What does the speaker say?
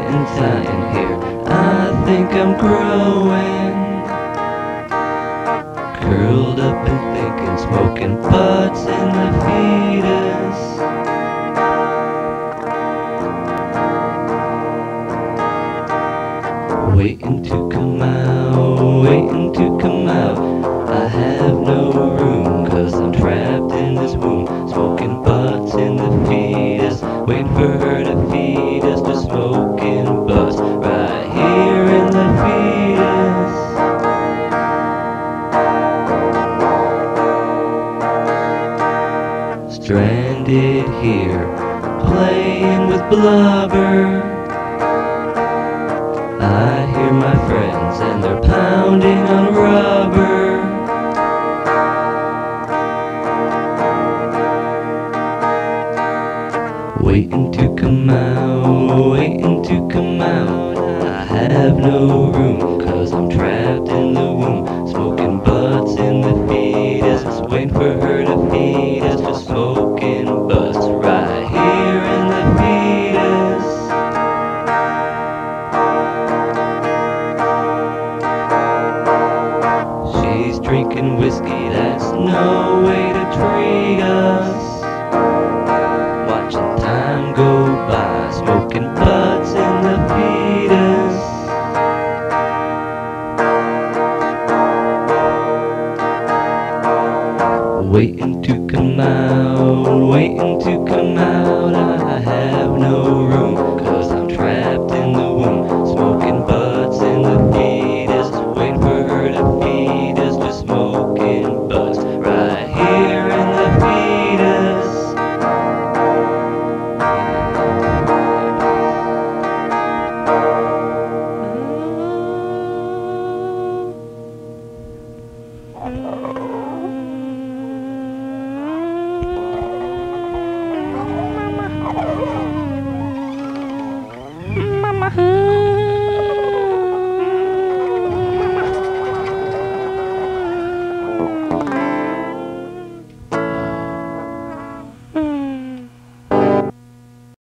getting tight in here. I think I'm growing, curled up and thinking, smoking butts in the fetus. Waiting to come out, waiting to come out. I have no room, cause I'm trapped in this womb. Smoking butts in the fetus, waiting for her to feed us to smoking butts right here in the fetus. Stranded here, playing with blubber. I hear my friends and they're pounding on rubber. Waiting to come out, waiting to come out. I have no room, cause I'm trapped in the womb. Smoking butts in the fetus, waiting for her to feed us to smoking butts right here in the fetus. She's drinking whiskey, that's no way to treat us. Watching time go by, smoking butts in the fetus. Waiting to come out, waiting to come out. I have no room, cause I'm trapped in the womb. Smoking butts in the fetus, waiting for her to feed us to smoking butts right here in the fetus. Mama.